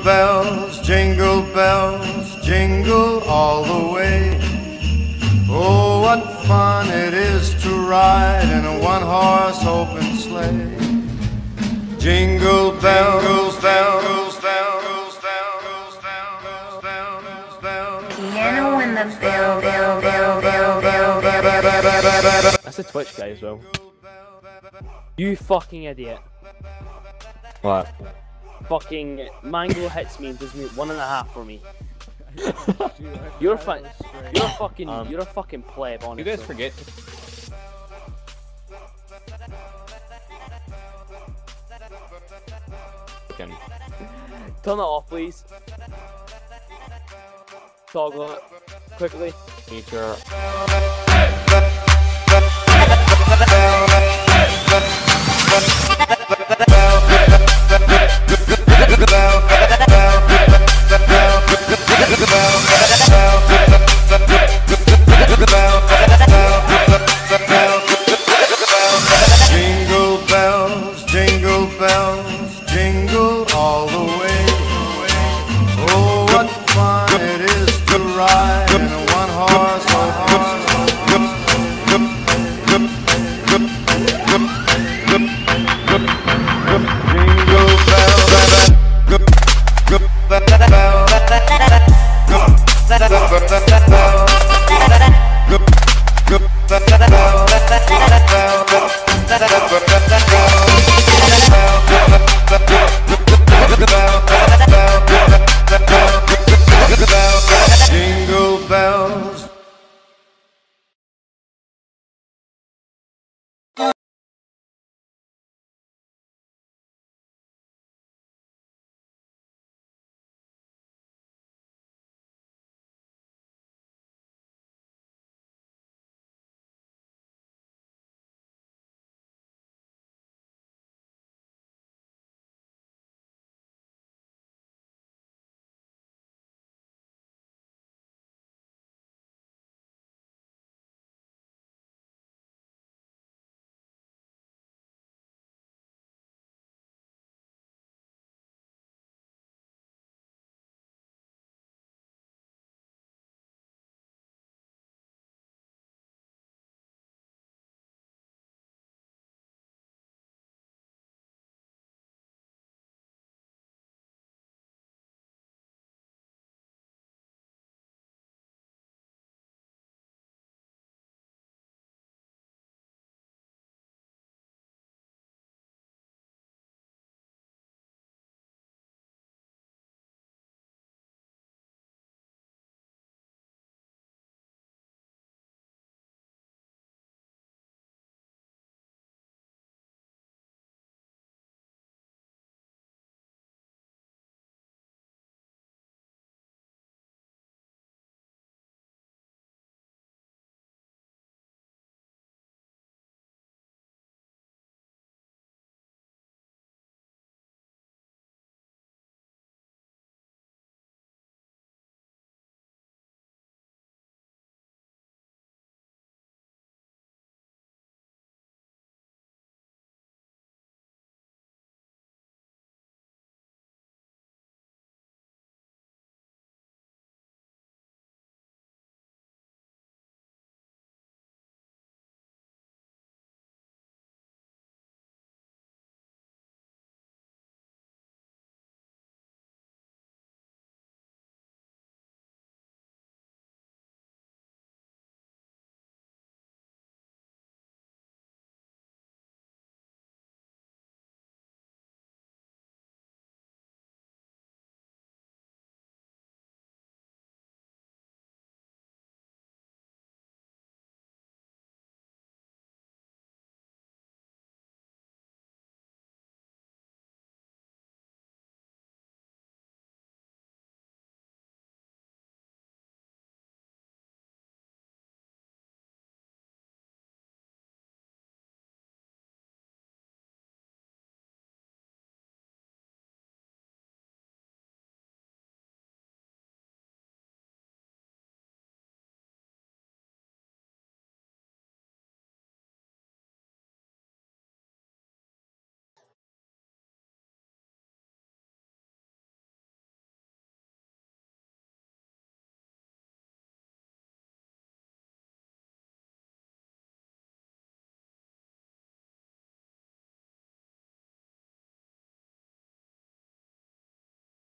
bells, jingle all the way. Oh, what fun it is to ride in a one-horse open sleigh. Jingle bells, bells, bells, bells, bells, bells, bells. Keanu in the bell. That's a Twitch guy as well. You fucking idiot. What? Fucking Mango hits me and does me 1.5 for me. You're a fucking pleb, honestly. You guys forget. Turn it off, please. Toggle it quickly. Feature. Jingle bells, jingle all the way.